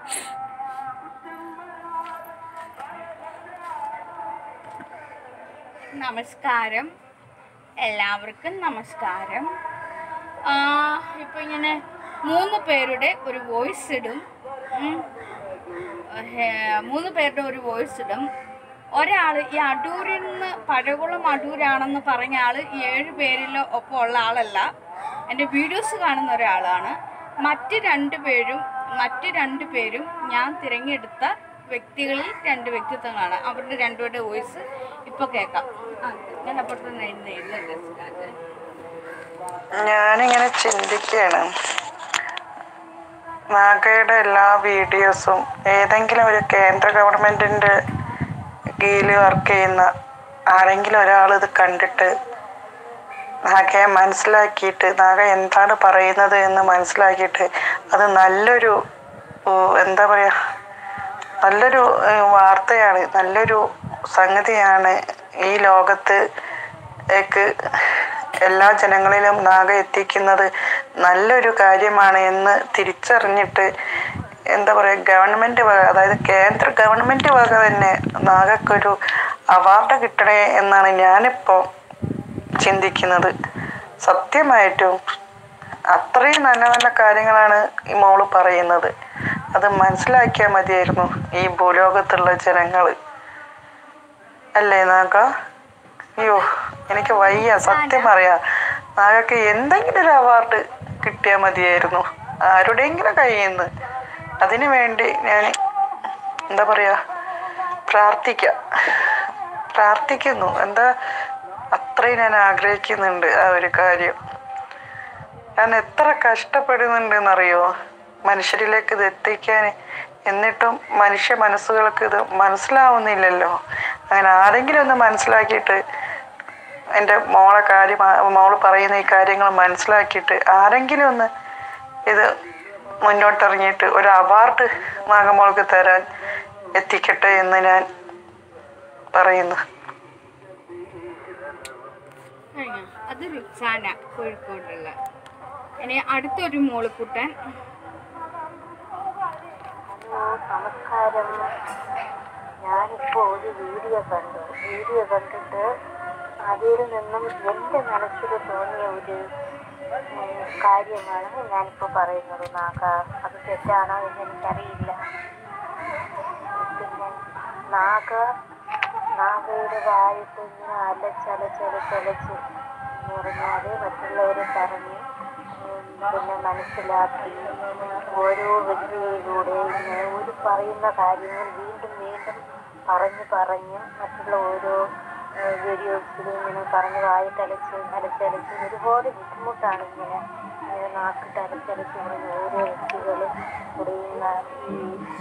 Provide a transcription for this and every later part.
നമസ്കാരം, എല്ലാവർക്കും നമസ്കാരം. ഇപ്പോൾ ഇങ്ങനെ 3 പേരുടെ ഒരു വോയിസ് ഇടും. 3 പേരുടെ ഒരു വോയിസ് ഇടും. ഒരാൾ ഈ അടൂരിൽ നിന്ന് പഴകുളം അടൂരാണെന്ന് പറഞ്ഞ ആൾ 7 പേരിൽ ഒപ്പം ഉള്ള ആളല്ല, എൻ്റെ വീഡിയോസ് കാണുന്ന ഒരാളാണ്. മറ്റ് 2 പേരും ഞാൻ തിരഞ്ഞെടുത്ത വ്യക്തികളിൽ 2 വ്യക്തിത്വങ്ങളാണ്. അവരുടെ 2 പേരുടെ വോയിസ് ഇപ്പോൾ കേൾക്കാം. ഞാൻ അപ്പുറത്ത് ഞാനിങ്ങനെ ചിന്തിക്കുകയാണ്, നാഗയുടെ എല്ലാ വീഡിയോസും ഏതെങ്കിലും ഒരു കേന്ദ്ര ഗവൺമെൻറ്റിൻ്റെ കീഴിൽ വർക്ക് ചെയ്യുന്ന ആരെങ്കിലും ഒരാൾ ഇത് കണ്ടിട്ട് നാഗയെ മനസ്സിലാക്കിയിട്ട്, നാഗ എന്താണ് പറയുന്നത് എന്ന് മനസ്സിലാക്കിയിട്ട് അത് നല്ലൊരു നല്ലൊരു വാർത്തയാണ്, നല്ലൊരു സംഗതിയാണ്, ഈ ലോകത്തേക്ക് എല്ലാ ജനങ്ങളിലും നാഗ എത്തിക്കുന്നത് നല്ലൊരു കാര്യമാണ് എന്ന് തിരിച്ചറിഞ്ഞിട്ട് ഗവൺമെൻറ് വക, അതായത് കേന്ദ്ര ഗവൺമെൻറ് വക തന്നെ നാഗക്കൊരു അവാർഡ് കിട്ടണേ എന്നാണ് ഞാനിപ്പോൾ ചിന്തിക്കുന്നത്. സത്യമായിട്ടും അത്രയും നല്ല നല്ല കാര്യങ്ങളാണ് ഈ മോള് പറയുന്നത്. അത് മനസ്സിലാക്കിയാൽ മതിയായിരുന്നു ഈ ഭൂലോകത്തുള്ള ജനങ്ങൾ. അല്ലേ നാഗ? അയ്യോ, എനിക്ക് വയ്യ, സത്യം പറയാം. നാഗക്ക് എന്തെങ്കിലും ഒരു അവാർഡ് കിട്ടിയാൽ മതിയായിരുന്നു ആരുടെയെങ്കിലും കയ്യിൽ നിന്ന്. അതിനു വേണ്ടി ഞാൻ പ്രാർത്ഥിക്കുന്നു. അത്രയും ഞാൻ ആഗ്രഹിക്കുന്നുണ്ട് ആ ഒരു കാര്യം. ഞാൻ എത്ര കഷ്ടപ്പെടുന്നുണ്ടെന്നറിയോ മനുഷ്യരിലേക്ക് ഇത് എത്തിക്കാൻ. എന്നിട്ടും മനുഷ്യ മനസ്സുകൾക്ക് ഇത് മനസ്സിലാവുന്നില്ലല്ലോ. അങ്ങനെ ആരെങ്കിലും ഒന്ന് മനസ്സിലാക്കിയിട്ട്, എൻ്റെ മോള് പറയുന്ന ഈ കാര്യങ്ങൾ മനസ്സിലാക്കിയിട്ട് ആരെങ്കിലും ഒന്ന് ഇത് മുന്നോട്ടിറങ്ങിയിട്ട് ഒരു അവാർഡ് നാഗമോൾക്ക് തരാൻ എത്തിക്കട്ടെ എന്ന് ഞാൻ പറയുന്നു. അത് റിച്ചാന, കോഴിക്കോടുള്ള. ഇനി അടുത്തൊരു മോളിക്കുട്ടൻ. നമസ്കാരം. ഞാനിപ്പോൾ ഒരു വീഡിയോ കണ്ടിട്ട് അതിൽ നിന്നും എൻ്റെ മനസ്സിൽ തോന്നിയ ഒരു കാര്യമാണ് ഞാനിപ്പോൾ പറയുന്നത്. അത് തെറ്റാണോ എന്ന് എനിക്കറിയില്ല. പിന്നെ നാഗയുടെ വായിട്ട് ഇങ്ങനെ അലച്ചലച്ച് എന്ന് പറഞ്ഞാൽ മറ്റുള്ളവരെ പറഞ്ഞ് പിന്നെ മനസ്സിലാക്കി ഓരോ വ്യക്തിയിലൂടെ ഇങ്ങനെ ഒരു പറയുന്ന കാര്യങ്ങൾ വീണ്ടും പറഞ്ഞ് മറ്റുള്ള ഓരോ വീഡിയോസിൽ ഇങ്ങനെ പറഞ്ഞ് വായിട്ടലച്ച് ഒരുപാട് ബുദ്ധിമുട്ടാണ്. ഇങ്ങനെ നാക്കിട്ട് അലച്ചലച്ച് പറഞ്ഞ് ഓരോ വ്യക്തികളും പറയുന്ന ഈ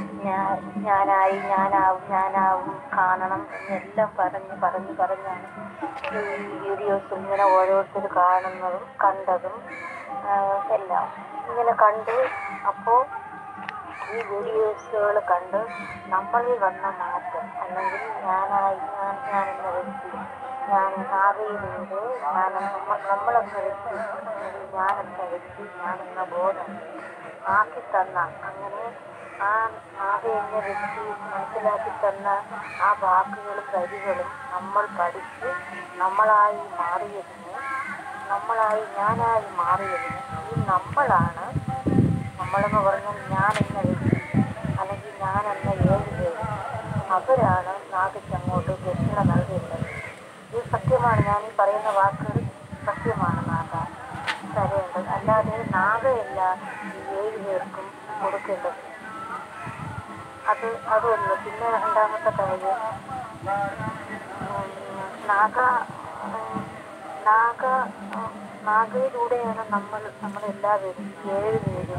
ഞാനാവും കാണണം എന്നെല്ലാം പറഞ്ഞാണ് ഈ വീഡിയോസ് ഇങ്ങനെ ഓരോരുത്തർ കണ്ടതും എല്ലാം ഇങ്ങനെ കണ്ട്. അപ്പോൾ ഈ വീഡിയോസുകൾ കണ്ട് നമ്മളിൽ വന്ന മാറ്റം, അല്ലെങ്കിൽ ഞാനെന്ന വ്യക്തി, നാഗയിലൂടെ നമ്മളെന്ന വ്യക്തി, ഞാനെന്ന ബോധം ആക്കി തന്ന, അങ്ങനെ ആ നാഗ എന്ന വ്യക്തി മനസ്സിലാക്കി തന്ന ആ വാക്കുകളും വരികളും നമ്മൾ പഠിച്ച് ഞാനായി മാറിയതിന് ഈ നമ്മളെന്ന് പറഞ്ഞാൽ ഞാനെന്ന വ്യക്തി, അല്ലെങ്കിൽ ഞാനെന്ന 7 പേര്, അവരാണ് നാഗയ്ക്ക് അങ്ങോട്ട് ദക്ഷിണ നൽകേണ്ടത്. ഇത് സത്യമാണ്. ഞാൻ ഈ പറയുന്ന വാക്കുകൾ സത്യമാണ്. നാഗ തരേണ്ടത്, അല്ലാതെ നാഗയല്ല ഈ 7 പേർക്കും കൊടുക്കേണ്ടത്. അതൊന്ന്. പിന്നെ രണ്ടാമത്തെ കാര്യം, നാഗയിലൂടെയാണ് നമ്മളെല്ലാവരും 7 പേരും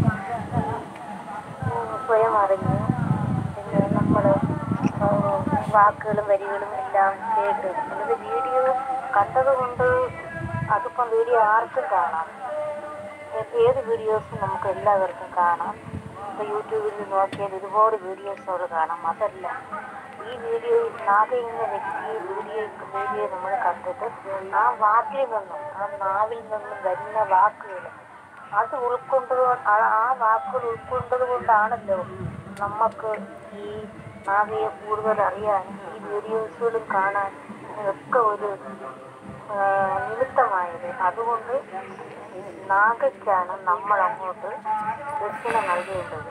സ്വയം അറിഞ്ഞ് പിന്നെ നമ്മൾ വാക്കുകളും വരികളും എല്ലാം കേട്ട് അത് വീഡിയോ കണ്ടതുകൊണ്ട് അതിപ്പം വീഡിയോ ആർക്കും കാണാം. ഏത് വീഡിയോസും നമുക്ക് എല്ലാവർക്കും കാണാം. ഇപ്പോൾ യൂട്യൂബിൽ നോക്കിയാൽ ഒരുപാട് വീഡിയോസുകൾ കാണാം. അതല്ല, ഈ വീഡിയോ നാഗ എന്ന വ്യക്തി വീഡിയോ നമ്മൾ കണ്ടിട്ട് ആ വാക്കിൽ നിന്നും, ആ നാവിൽ നിന്നും വരുന്ന വാക്കുകൾ അത് ആ വാക്കുകൾ ഉൾക്കൊണ്ടത് കൊണ്ടാണല്ലോ നമുക്ക് ഈ നാഗയെ കൂടുതൽ അറിയാനും ഈ വീഡിയോസുകളും കാണാനും ഒക്കെ ഒരു നിമിത്തമായത്. അതുകൊണ്ട് നാഗയ്ക്കാണ് നമ്മൾ അങ്ങോട്ട് ദക്ഷിണ നൽകേണ്ടത്.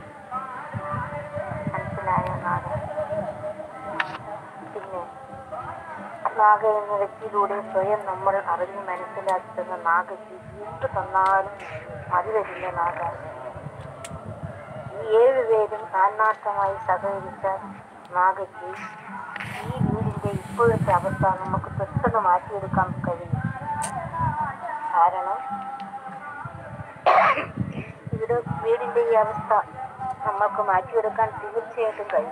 മനസ്സിലായോ നാഗ? പിന്നെ നാഗ എന്ന വ്യക്തിയിലൂടെ സ്വയം നമ്മൾ അറിഞ്ഞ് മനസ്സിലാക്കി തന്ന നാഗയ്ക്ക് എന്ത് തന്നാലും മതി വരില്ല നാഗ. ഈ 7 പേരും ആത്മാർത്ഥമായി സഹകരിച്ചാൽ നാഗയ്ക്ക് ഈ വീടിൻ്റെ ഇപ്പോഴത്തെ അവസ്ഥ നമുക്ക് പെട്ടെന്ന് മാറ്റിയെടുക്കാൻ കഴിയും. കാരണം വീടിൻ്റെ ഈ അവസ്ഥ നമ്മൾക്ക് മാറ്റിയെടുക്കാൻ തീർച്ചയായിട്ടും കഴിയും.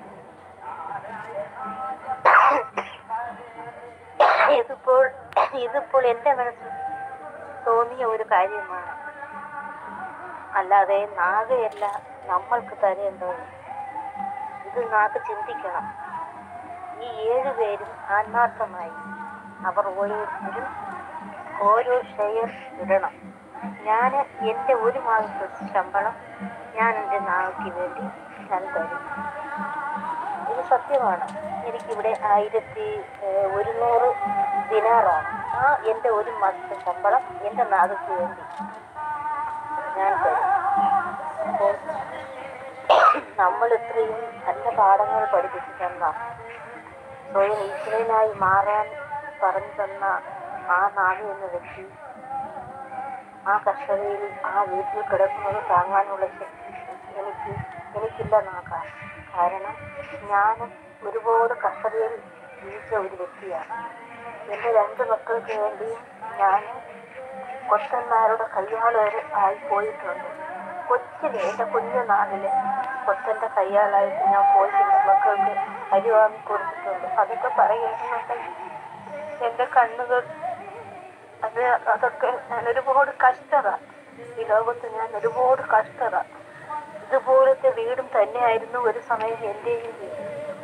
ഇതിപ്പോൾ എൻ്റെ മനസ്സിൽ തോന്നിയ ഒരു കാര്യമാണ്. അല്ലാതെ നാഗയല്ല നമ്മൾക്ക് തരേണ്ടത്. ഇത് നാഗ ചിന്തിക്കണം. ഈ 7 പേരും ആത്മാർത്ഥമായി അവർ ഓരോരുത്തരും ഓരോ ഷെയർ ഇടണം. ഞാൻ എൻ്റെ 1 മാസത്തെ ശമ്പളം ഞാൻ എൻ്റെ നാഗയ്ക്ക് വേണ്ടി ഞാൻ തരും. ഇത് സത്യമാണ്. എനിക്കിവിടെ 1100 ദിനാറാണ്. ആ എൻ്റെ 1 മാസത്തെ ശമ്പളം എൻ്റെ നാഗയ്ക്ക് വേണ്ടി ഞാൻ തരും. അപ്പോൾ നമ്മൾ ഇത്രയും നല്ല പാഠങ്ങൾ പഠിപ്പിച്ചു തന്ന, സ്വയം ഈശ്വരനായി മാറാൻ പറഞ്ഞു തന്ന ആ നാഗ എന്ന വ്യക്തി ആ കർഷകയിൽ ആ വീട്ടിൽ കിടക്കുന്നത് താങ്ങാനുള്ള ശക്തി എനിക്കില്ല നാഗ. കാരണം ഞാൻ ഒരുപാട് കർഷകയിൽ ജീവിച്ച ഒരു വ്യക്തിയാണ്. എൻ്റെ 2 മക്കൾക്ക് വേണ്ടിയും ഞാൻ കൊത്തന്മാരുടെ കയ്യാൾ വരെ ആയിപ്പോയിട്ടുണ്ട്. കൊച്ചിലെ എൻ്റെ കുഞ്ഞു നാളില് കൊത്തൻ്റെ കയ്യാളായിട്ട് ഞാൻ പോയിട്ട് മക്കൾക്ക് അരി വാങ്ങി കൊടുത്തിട്ടുണ്ട്. അതൊക്കെ പറയുന്നുണ്ടെങ്കിൽ എൻ്റെ കണ്ണുകൾ അതൊക്കെ ഞാൻ ഒരുപാട് കഷ്ടത. ഈ ലോകത്ത് ഞാൻ ഒരുപാട് കഷ്ടത. ഇതുപോലത്തെ വീടും തന്നെയായിരുന്നു ഒരു സമയം എൻ്റെയും വീട്.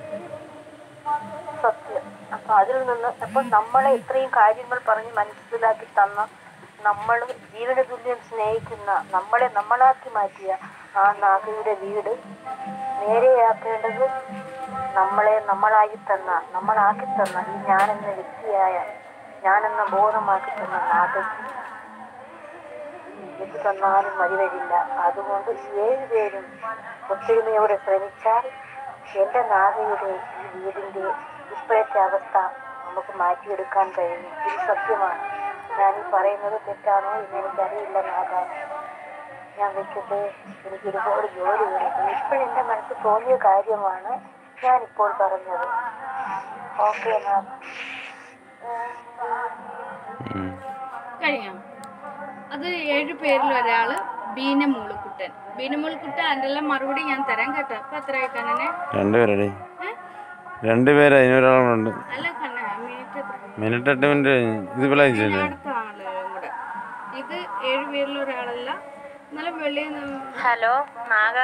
സത്യം. അപ്പം അതിൽ നിന്ന് അപ്പം നമ്മളെ ഇത്രയും കാര്യങ്ങൾ പറഞ്ഞ് മനസ്സിലാക്കി തന്ന, നമ്മൾ ജീവന തുല്യം സ്നേഹിക്കുന്ന, നമ്മളെ നമ്മളാക്കി മാറ്റിയ ആ നാഗയുടെ വീട് നേരെയാക്കേണ്ടത് നമ്മളെ നമ്മളാക്കി തന്ന ഈ ഞാനെന്ന വ്യക്തിയായ, ഞാനെന്ന ബോധമാക്കി തന്ന നാഗയ്ക്ക് എന്ത് തന്നാലും മതി വരില്ല. അതുകൊണ്ട് 7 പേരും ഒത്തൊരുമയോടെ ശ്രമിച്ചാൽ എൻ്റെ നാഗയുടെ ഈ വീടിൻ്റെ ഇപ്പോഴത്തെ അവസ്ഥ നമുക്ക് മാറ്റിയെടുക്കാൻ കഴിയും. ഇത് സത്യമാണ്. ഞാൻ ഈ പറയുന്നത് തെറ്റാണോ എന്ന് എനിക്കറിയില്ല നാഗ. ഞാൻ വെക്കട്ടെ, എനിക്ക് ഒരുപാട് ജോലി വരുന്നു. ഇപ്പോഴെൻ്റെ മനസ്സിൽ തോന്നിയ കാര്യമാണ് ഞാനിപ്പോൾ പറഞ്ഞത്. ഓക്കെ നാഗ. കഴിഞ്ഞോ? അത് 7 പേരിൽ ഒരാള് ബീനമൂളുക്കുട്ടൻ. ബീനമൂളുക്കുട്ടൻ അതിൻ്റെ എല്ലാം മറുപടി ഞാൻ തരാം കേട്ടോ. അപ്പൊ എത്ര കണ്ണനെ? 2 പേരടി. 2 പേര്. അതിനൊരാളുണ്ട്. അല്ല കണ്ണ, മിനിറ്റ് 8 മിനിറ്റ് കഴിഞ്ഞു. ഇത് വിളിച്ചില്ലേ? അടുത്ത ആളും കൂടെ. ഇത് 7 പേരിൽ ഒരാളല്ല. എന്നാലും വെളിയിൽ. ഹലോ നാഗ.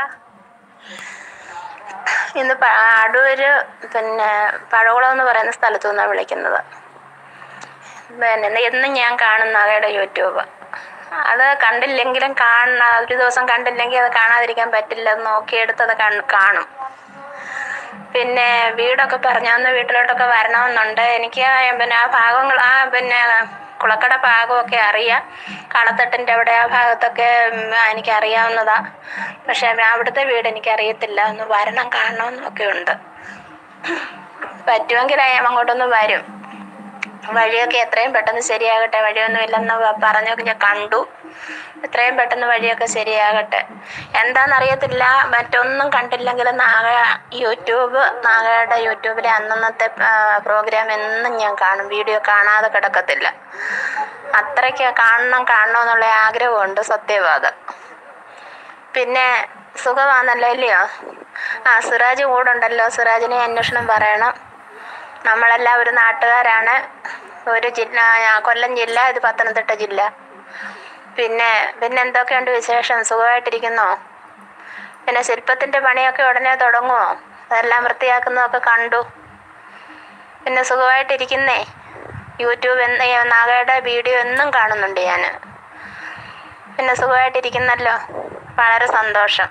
ഇന്ന് അടൂര് പിന്നെ പഴകുളം എന്ന് പറയുന്ന സ്ഥലത്തു നിന്നാണ് വിളിക്കുന്നത്. പിന്നെ എന്നും ഞാൻ കാണും നാഗയുടെ യൂട്യൂബ്. അത് കണ്ടില്ലെങ്കിലും ഒരു ദിവസം കണ്ടില്ലെങ്കിൽ അത് കാണാതിരിക്കാൻ പറ്റില്ല. അത് നോക്കിയെടുത്തത് കാണും. പിന്നെ വീടൊക്കെ പറഞ്ഞാന്ന് വീട്ടിലോട്ടൊക്കെ വരണമെന്നുണ്ട്. എനിക്ക് പിന്നെ ആ ഭാഗങ്ങൾ പിന്നെ കുളക്കട ഭാഗമൊക്കെ അറിയാം. കളത്തട്ടിൻ്റെ അവിടെ ആ ഭാഗത്തൊക്കെ എനിക്കറിയാവുന്നതാ. പക്ഷെ അവിടുത്തെ വീട് എനിക്കറിയത്തില്ല. ഒന്ന് വരണം, കാണണമെന്നൊക്കെ ഉണ്ട്. പറ്റുമെങ്കിൽ അങ്ങോട്ടൊന്ന് വരും. വഴിയൊക്കെ എത്രയും പെട്ടെന്ന് ശരിയാകട്ടെ. വഴിയൊന്നുമില്ലെന്ന് പറഞ്ഞൊക്കെ ഞാൻ കണ്ടു. എത്രയും പെട്ടെന്ന് വഴിയൊക്കെ ശരിയാകട്ടെ. എന്താണെന്നറിയത്തില്ല. മറ്റൊന്നും കണ്ടില്ലെങ്കിലും നാഗയുടെ യൂട്യൂബിലെ അന്നത്തെ പ്രോഗ്രാം എന്നും ഞാൻ കാണും. വീഡിയോ കാണാതെ കിടക്കത്തില്ല. അത്രയ്ക്ക് കാണണമെന്നുള്ള ആഗ്രഹമുണ്ട്. സത്യവാദം. പിന്നെ സുഖമാണല്ലോ ഇല്ലയോ? സിറാജ് കൂടെ ഉണ്ടല്ലോ. സിറാജിനെ അന്വേഷണം പറയണം. നമ്മളെല്ലാം ഒരു നാട്ടുകാരാണ്. ഒരു ജില്ല, കൊല്ലം ജില്ല, ഇത് പത്തനംതിട്ട ജില്ല. പിന്നെ എന്തൊക്കെയുണ്ട് വിശേഷം? സുഖമായിട്ടിരിക്കുന്നോ? പിന്നെ ശില്പത്തിൻ്റെ പണിയൊക്കെ ഉടനെ തുടങ്ങുമോ? അതെല്ലാം വൃത്തിയാക്കുന്നതൊക്കെ കണ്ടു. പിന്നെ സുഖമായിട്ടിരിക്കുന്നേ? യൂട്യൂബ് നാഗയുടെ വീഡിയോ എന്നും കാണുന്നുണ്ട് ഞാൻ. പിന്നെ സുഖമായിട്ടിരിക്കുന്നല്ലോ, വളരെ സന്തോഷം.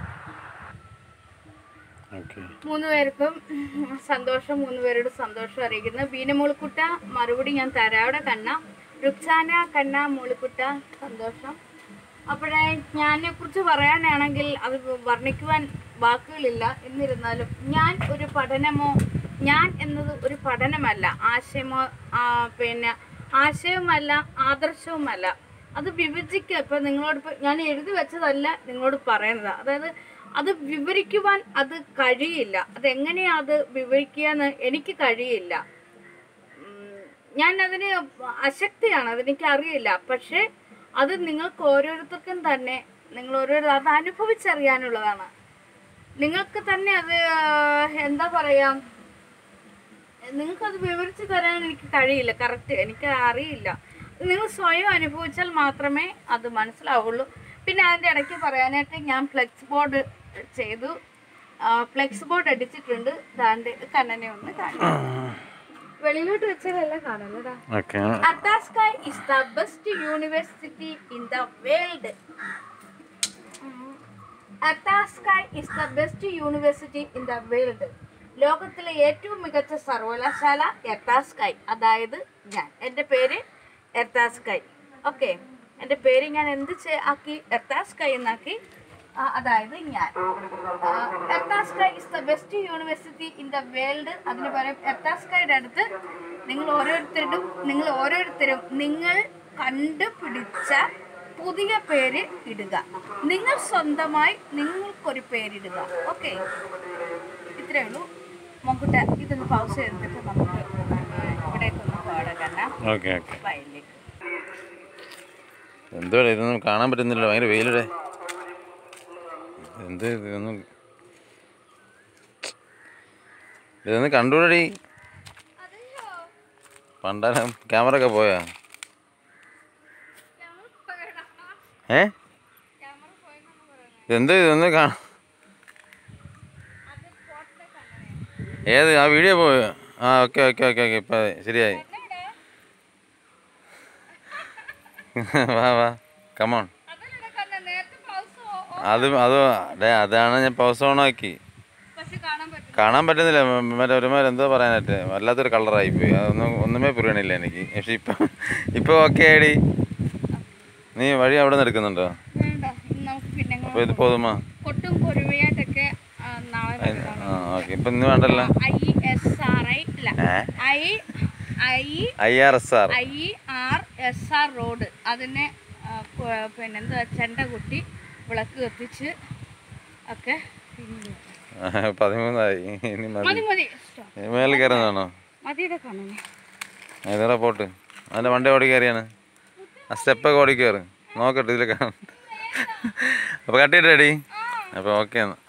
മൂന്ന് പേർക്കും സന്തോഷം, മൂന്ന് പേരോട് സന്തോഷം അറിയിക്കുന്നു. ബീനമോളിക്കുട്ട മറുപടി ഞാൻ തരാം. അവിടെ കണ്ണ റുക്സാന കണ്ണ മോളിക്കുട്ട സന്തോഷം. അപ്പോഴേ ഞാനെ കുറിച്ച് പറയാനാണെങ്കിൽ അത് വർണ്ണിക്കുവാൻ വാക്കുകളില്ല. എന്നിരുന്നാലും ഞാൻ ഒരു പഠനമോ, ഞാൻ എന്നത് ഒരു പഠനമല്ല, ആശയമോ പിന്നെ ആശയവുമല്ല, ആദർശവുമല്ല. അത് വിഭജിക്കുക. ഇപ്പം നിങ്ങളോട് ഞാൻ എഴുതി വെച്ചതല്ല നിങ്ങളോട് പറയുന്നത്. അതായത് അത് വിവരിക്കുവാൻ അത് കഴിയില്ല. അതെങ്ങനെയാ അത് വിവരിക്കുക എന്ന് എനിക്ക് കഴിയില്ല. ഞാൻ അതിന് അശക്തിയാണ്, അതെനിക്ക് അറിയില്ല. പക്ഷെ അത് നിങ്ങൾക്ക് ഓരോരുത്തർക്കും തന്നെ അത് അനുഭവിച്ചറിയാനുള്ളതാണ്. നിങ്ങൾക്ക് തന്നെ അത് എന്താ പറയാ, നിങ്ങൾക്കത് വിവരിച്ചു തരാൻ എനിക്ക് കഴിയില്ല. കറക്റ്റ് എനിക്ക് അറിയില്ല. നിങ്ങൾ സ്വയം അനുഭവിച്ചാൽ മാത്രമേ അത് മനസ്സിലാവുള്ളൂ. പിന്നെ അതിൻ്റെ ഇടയ്ക്ക് പറയാനായിട്ട് ഞാൻ ഫ്ലെക്സ് ബോർഡ് ചെയ്തു, ഫ്ലെക്സ് ബോർഡ് അടിച്ചിട്ടുണ്ട്. ദാണ്ട് കണ്ണനെ ഒന്ന് കാണാം. വെളിയിലോട്ട് വെച്ചാലല്ല കാണുന്നതാ. അത്താസ്കൈ is the best university in the world. അത്താസ്കൈ is the best university in the world. ലോകത്തിലെ ഏറ്റവും മികച്ച സർവകലാശാല എർത്താസ്കൈ. അതായത് ഞാൻ, എൻ്റെ പേര് എർത്താസ്കൈ. ഓക്കെ, എൻ്റെ പേര് ഞാൻ എന്ത് ആക്കി, എർത്താസ്കൈ എന്നാക്കി. അതായത് ഞാൻ എർത്താസ്കൈ is the best university in the world. അതിന് പകരം എർത്താസ്കൈയുടെ അടുത്ത് നിങ്ങൾ ഓരോരുത്തരും നിങ്ങൾ കണ്ടുപിടിച്ച പുതിയ പേര് ഇടുക. നിങ്ങൾ സ്വന്തമായി നിങ്ങൾക്കൊരു പേരിടുക. ഓക്കെ, ഇത്രയേ ഉള്ളൂ. മോക്കുട്ട ഇതൊന്ന് പൗസ് ചെയ്തിട്ട് നമുക്ക് ഇവിടേക്കൊന്ന് പാടാം. വയലിലേക്ക് എന്തോ ഇതൊന്നും കാണാൻ പറ്റുന്നില്ല, ഭയങ്കര വെയിലൂടെ. എന്ത് ഇതൊന്ന് കണ്ടുകൂടി. പണ്ടാരം ക്യാമറ ഒക്കെ പോയാ? ഇതൊന്ന് കാണാം. ഏത് ആ വീഡിയോ പോയോ? ആ ഓക്കെ ഓക്കെ ഓക്കെ ഓക്കെ, ഇപ്പം ശരിയായി. വാ കമോൺ. അതാണ് ഞാൻ പൗസ് ഓണാക്കി. കാണാൻ പറ്റുന്നില്ല, മറ്റേ ഒരുമാതിരി എന്തോ പറയാനായിട്ട് വല്ലാത്തൊരു കളറായിപ്പോയി. ഒന്നുമേ പുരിയണില്ല എനിക്ക്. പക്ഷെ ഇപ്പൊ ഓക്കെ ആയിടി. നീ വഴി അവിടെ നിന്ന് എടുക്കുന്നുണ്ടോ? അപ്പൊ ഇത് പോതുമാ? ഓക്കെ, ഇപ്പൊ ഇന്ന് വേണ്ടല്ലോ. IRSR റോഡ്, അതിനെ പിന്നെന്താ ചെണ്ട കുട്ടി വിളക്ക് കത്തിച്ച് ഒക്കെ 13 ഇനി മേളിൽ കയറുന്നതാണോ? ഏതാ പോട്ട്? അതിന്റെ വണ്ടി ഓടി കയറിയാണ്. ആ സ്റ്റെപ്പൊക്കെ ഓടി കയറ്. നോക്കട്ടെ ഇതിലൊക്കെ. അപ്പൊ കട്ടിയിട്ടേടി. അപ്പൊ ഓക്കെ എന്നാ.